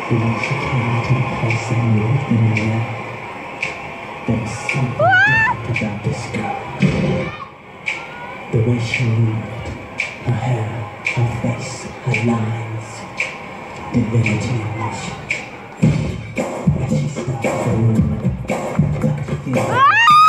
The way she came to the place I knew in the air. There was something different about this girl. The way she moved, her hair, her face, her lines, divinity in motion. As she stepped in the room, I could feel her.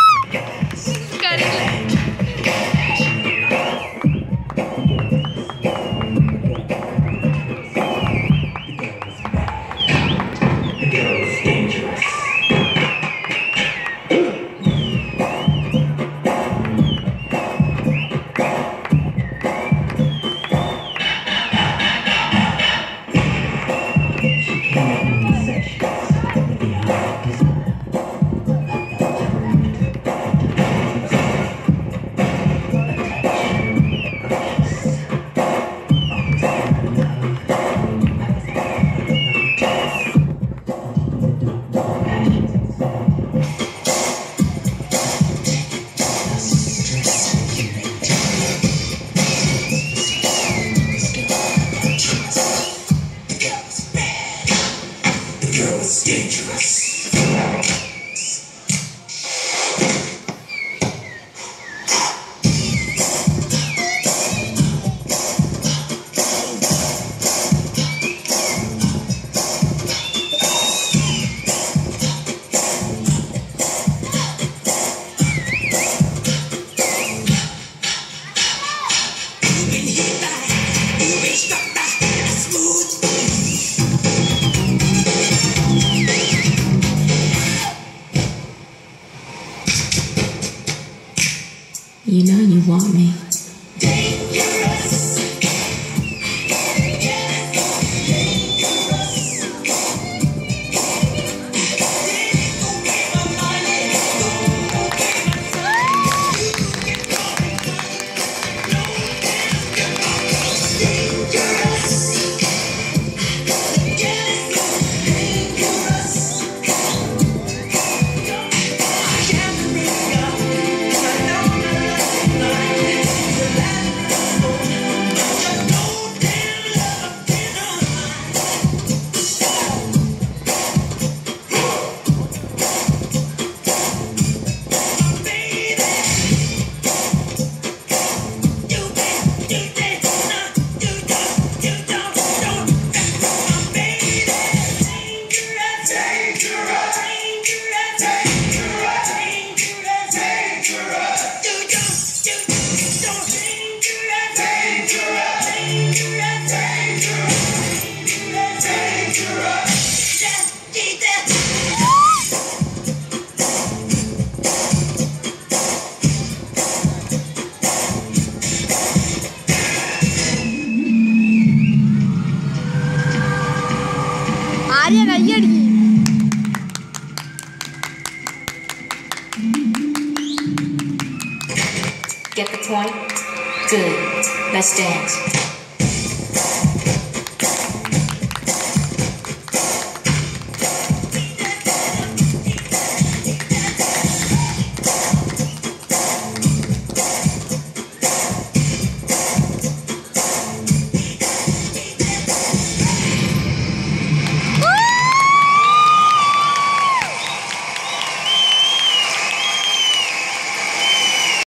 You know you want me. Get the point? Good. Let's dance.